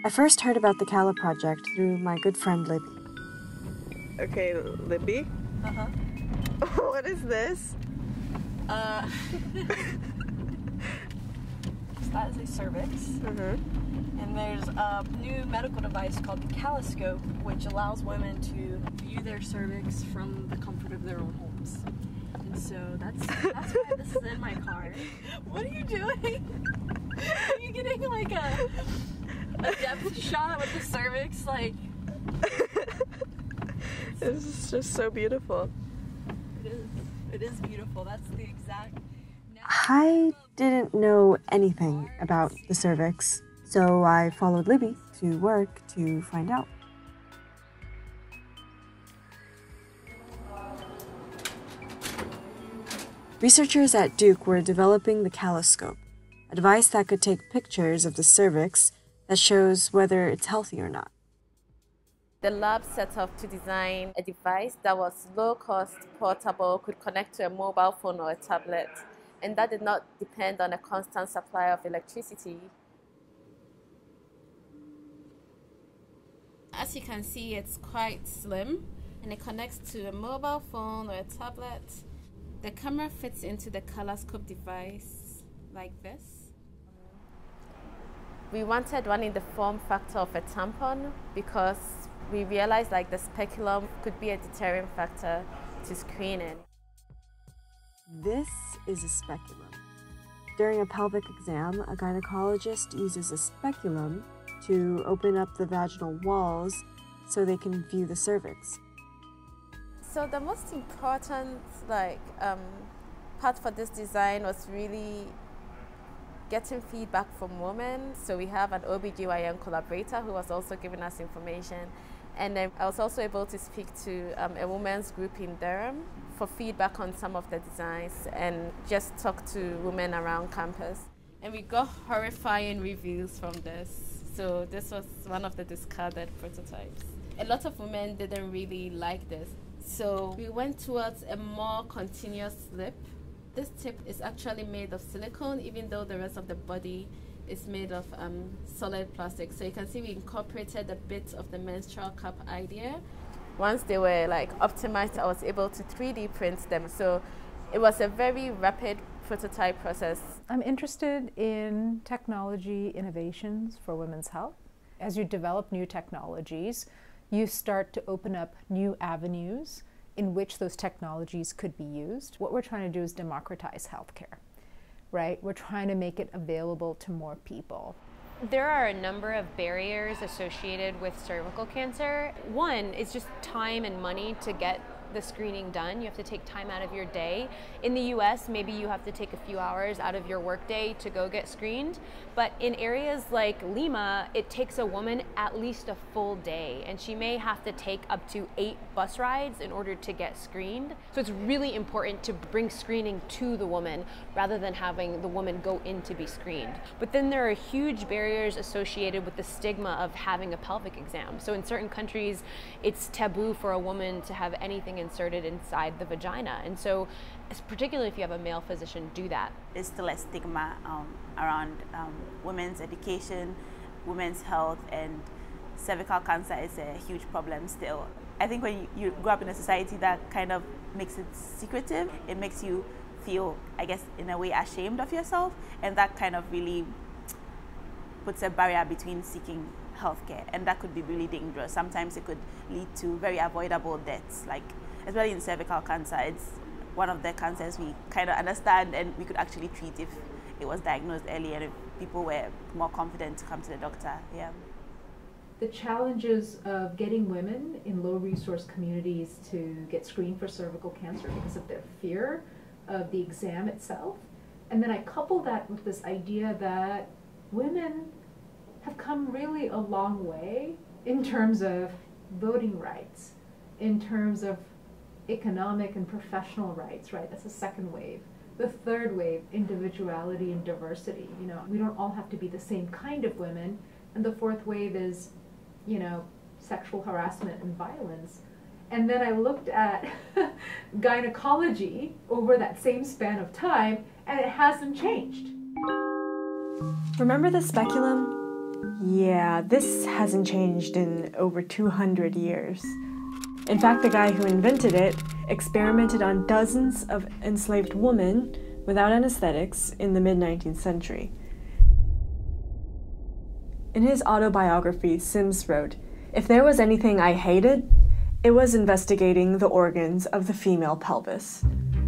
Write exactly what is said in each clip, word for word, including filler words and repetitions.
I first heard about the Cala project through my good friend Libby. Okay, Libby? Uh-huh. What is this? Uh, so that is a cervix. Mm-hmm. And there's a new medical device called the Calascope, which allows women to view their cervix from the comfort of their own homes. And so that's that's why this is in my car. What are you doing? Are you getting like a, a depth shot with the cervix? Like, this is just so beautiful. it is. It is beautiful. That's the exact... I didn't know anything about the cervix, so I followed Libby to work to find out. Researchers at Duke were developing the Calascope, a device that could take pictures of the cervix that shows whether it's healthy or not. The lab set off to design a device that was low-cost, portable, could connect to a mobile phone or a tablet, and that did not depend on a constant supply of electricity. As you can see, it's quite slim, and it connects to a mobile phone or a tablet. The camera fits into the Calascope device like this. We wanted one in the form factor of a tampon because we realized like the speculum could be a deterrent factor to screening. This is a speculum. During a pelvic exam, a gynecologist uses a speculum to open up the vaginal walls so they can view the cervix. So the most important like um, part for this design was really getting feedback from women. So we have an O B G Y N collaborator who was also giving us information. And then I was also able to speak to um, a women's group in Durham for feedback on some of the designs and just talk to women around campus. And we got horrifying reviews from this. So this was one of the discarded prototypes. A lot of women didn't really like this. So we went towards a more continuous lip. This tip is actually made of silicone, even though the rest of the body is made of um, solid plastic. So you can see we incorporated a bit of the menstrual cup idea. Once they were like optimized, I was able to three D print them. So it was a very rapid prototype process. I'm interested in technology innovations for women's health. As you develop new technologies, you start to open up new avenues in which those technologies could be used. What we're trying to do is democratize healthcare, right? We're trying to make it available to more people. There are a number of barriers associated with cervical cancer. One is just time and money to get the screening done. You have to take time out of your day. In the U S, maybe you have to take a few hours out of your workday to go get screened. But in areas like Lima, it takes a woman at least a full day, and she may have to take up to eight bus rides in order to get screened. So it's really important to bring screening to the woman rather than having the woman go in to be screened. But then there are huge barriers associated with the stigma of having a pelvic exam. So in certain countries, it's taboo for a woman to have anything inserted inside the vagina, and so particularly if you have a male physician do that. There's still a stigma um, around um, women's education, women's health, and cervical cancer is a huge problem still. I think when you, you grow up in a society that kind of makes it secretive, it makes you feel, I guess, in a way ashamed of yourself, and that kind of really puts a barrier between seeking healthcare, and that could be really dangerous. Sometimes it could lead to very avoidable deaths, like especially in cervical cancer. It's one of the cancers we kind of understand and we could actually treat if it was diagnosed early and if people were more confident to come to the doctor. Yeah. The challenges of getting women in low resource communities to get screened for cervical cancer because of their fear of the exam itself. And then I couple that with this idea that women have come really a long way in terms of voting rights, in terms of economic and professional rights, right? That's the second wave. The third wave, individuality and diversity. You know, we don't all have to be the same kind of women. And the fourth wave is, you know, sexual harassment and violence. And then I looked at gynecology over that same span of time, and it hasn't changed. Remember the speculum? Yeah, this hasn't changed in over two hundred years. In fact, the guy who invented it experimented on dozens of enslaved women without anesthetics in the mid nineteenth century. In his autobiography, Sims wrote, "If there was anything I hated, it was investigating the organs of the female pelvis."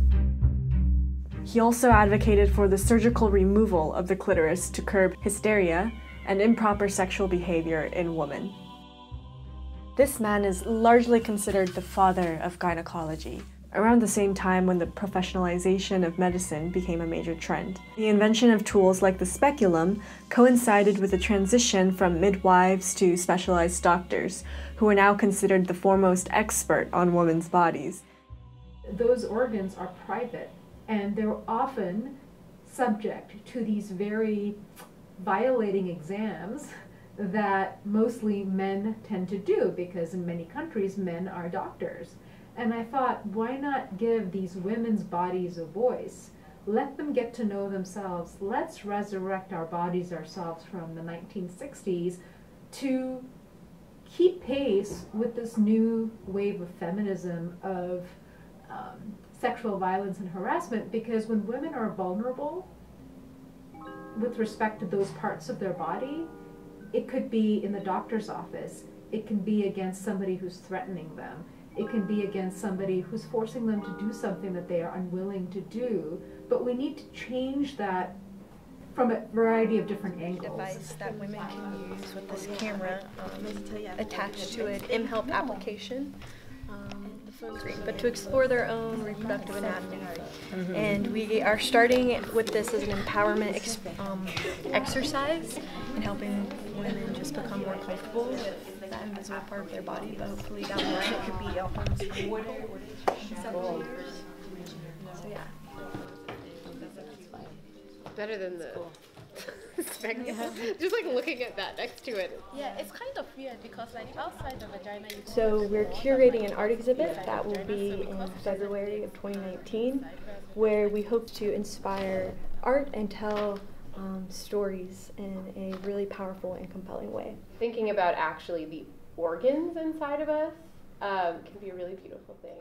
He also advocated for the surgical removal of the clitoris to curb hysteria and improper sexual behavior in women. This man is largely considered the father of gynecology, around the same time when the professionalization of medicine became a major trend. The invention of tools like the speculum coincided with the transition from midwives to specialized doctors, who are now considered the foremost expert on women's bodies. Those organs are private, and they're often subject to these very violating exams that mostly men tend to do, because in many countries men are doctors. And I thought, why not give these women's bodies a voice? Let them get to know themselves. Let's resurrect our bodies ourselves from the nineteen sixties to keep pace with this new wave of feminism, of um, sexual violence and harassment, because when women are vulnerable with respect to those parts of their body, it could be in the doctor's office, it can be against somebody who's threatening them, it can be against somebody who's forcing them to do something that they are unwilling to do. But we need to change that from a variety of different angles. Device that women can use with this camera um, attached to an ImHealth application, um, the phone screen, but to explore their own reproductive anatomy. Mm-hmm. And we are starting with this as an empowerment ex um, exercise and helping women just become more comfortable with that invisible part of their body, but hopefully down the line it could be almost several years. So yeah. Better than the speculum. Just like looking at that next to it. Yeah, it's kind of weird because like outside the vagina you So we're curating an art exhibit that will be in February of twenty nineteen, where we hope to inspire art and tell um, stories in a really powerful and compelling way. Thinking about actually the organs inside of us um, can be a really beautiful thing.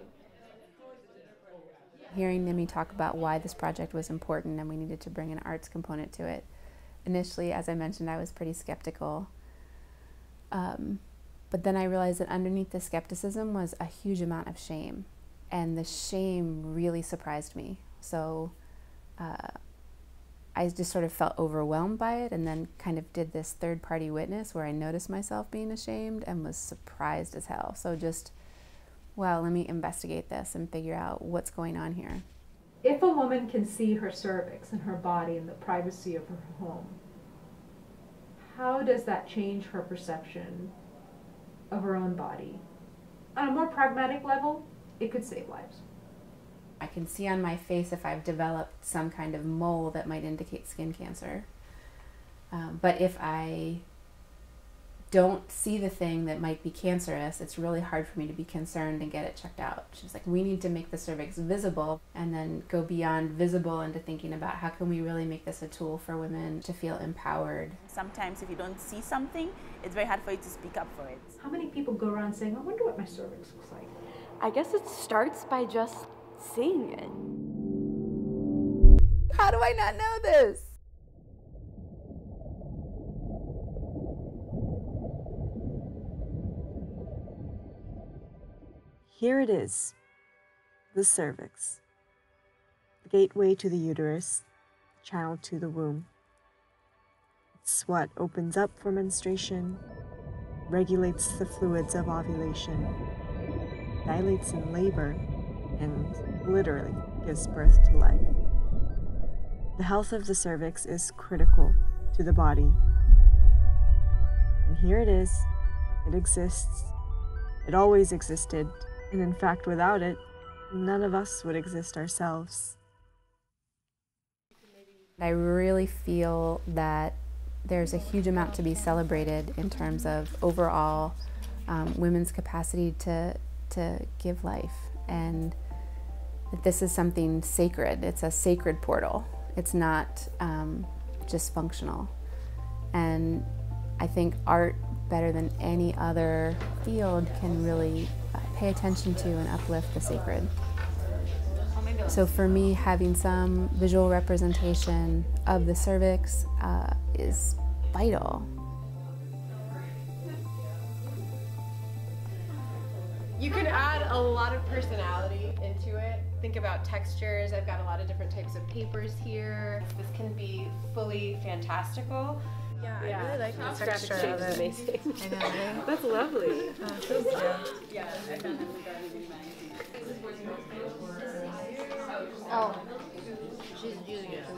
Hearing Nimi talk about why this project was important and we needed to bring an arts component to it. Initially, as I mentioned, I was pretty skeptical. Um, but then I realized that underneath the skepticism was a huge amount of shame. And the shame really surprised me. So uh, I just sort of felt overwhelmed by it, and then kind of did this third-party witness where I noticed myself being ashamed and was surprised as hell. So just, wow, let me investigate this and figure out what's going on here. If a woman can see her cervix and her body in the privacy of her home, how does that change her perception of her own body? On a more pragmatic level, it could save lives. I can see on my face if I've developed some kind of mole that might indicate skin cancer. Um, but if I don't see the thing that might be cancerous, it's really hard for me to be concerned and get it checked out. She's like, we need to make the cervix visible, and then go beyond visible into thinking about how can we really make this a tool for women to feel empowered. Sometimes if you don't see something, it's very hard for you to speak up for it. How many people go around saying, I wonder what my cervix looks like? I guess it starts by just seeing it. How do I not know this? Here it is, the cervix, the gateway to the uterus, channel to the womb. It's what opens up for menstruation, regulates the fluids of ovulation, dilates in labor, and literally gives birth to life. The health of the cervix is critical to the body. And here it is, it exists, it always existed. And in fact, without it, none of us would exist ourselves. I really feel that there's a huge amount to be celebrated in terms of overall um, women's capacity to, to give life. And that this is something sacred. It's a sacred portal. It's not um, just functional. And I think art, better than any other field, can really uh, pay attention to and uplift the sacred. So for me, having some visual representation of the cervix uh, is vital. You can add a lot of personality into it. Think about textures. I've got a lot of different types of papers here. This can be fully fantastical. Yeah, Yeah, I really like the the texture of it. amazing. I know, right? That's lovely. Oh, so cute. Yeah, I found it Oh, she's using it.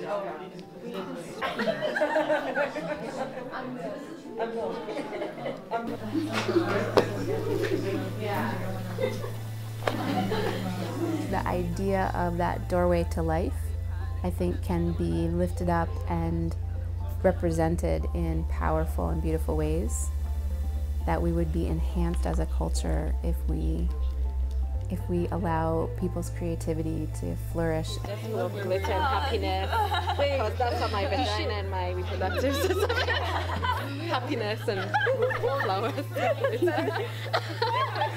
The idea of that doorway to life, I think, can be lifted up and represented in powerful and beautiful ways, that we would be enhanced as a culture if we if we allow people's creativity to flourish. Love, glitter, and happiness. Because that's how my vagina and my reproductive system. Happiness and flowers.